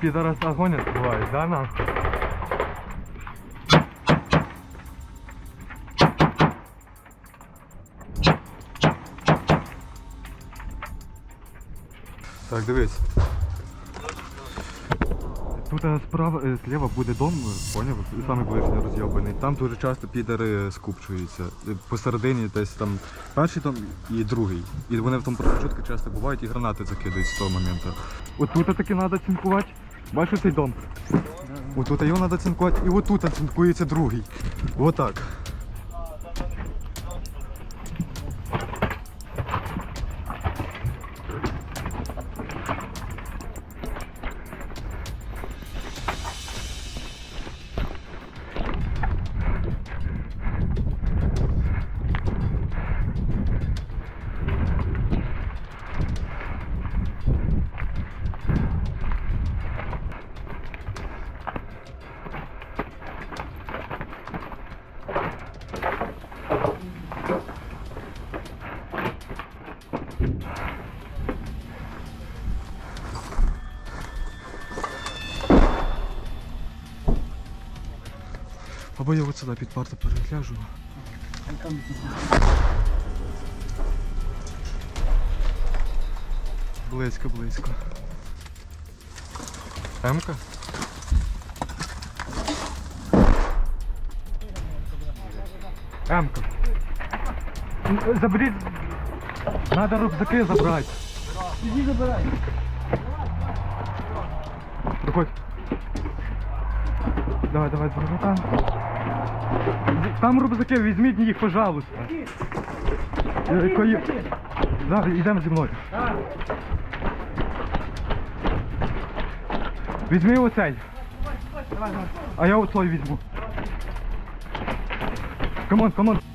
пидораса гонят, бывает, да, нахуй? Так, дивись. Тут справа, зліва буде дом, поняв? Саме ближній роз'єбаний. Там дуже часто підари скупчуються. Посередині десь там перший дом і другий. І вони в тому промежутку часто бувають і гранати закидають з того моменту. От тут таки треба цинкувати. Бачиш цей дом? От тут його треба цинкувати і от тут цинкується другий. Отак. Або я от сюди під парту перегляжу. Близько, близько. М-ка? М-ка. Заберіть. Надо рюкзаки забрати. Иди забирай. Проходь. Давай, давай, там. Там рюкзаки, візьміть їх, пожалуйста. Зараз, йдемо зі мною. Візьми оцей. А я оцей візьму. Камон, камон.